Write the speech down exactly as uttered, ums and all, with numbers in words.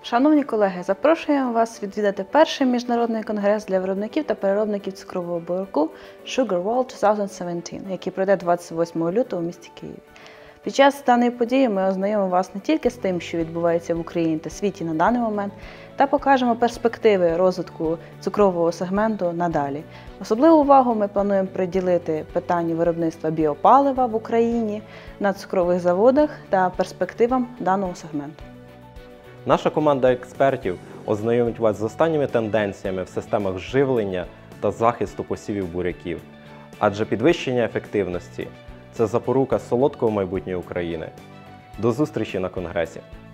Шановні колеги, запрошуємо вас відвідати перший міжнародний конгрес для виробників та переробників цукрового буряку Sugar World дві тисячі сімнадцять, який пройде двадцять восьмого лютого у місті Києві. Під час даної події ми ознайомимо вас не тільки з тим, що відбувається в Україні та світі на даний момент, та покажемо перспективи розвитку цукрового сегменту надалі. Особливу увагу ми плануємо приділити питанню виробництва біопалива в Україні на цукрових заводах та перспективам даного сегменту. Наша команда експертів ознайомить вас з останніми тенденціями в системах живлення та захисту посівів буряків. Адже підвищення ефективності – це запорука солодкого майбутнього України. До зустрічі на конгресі!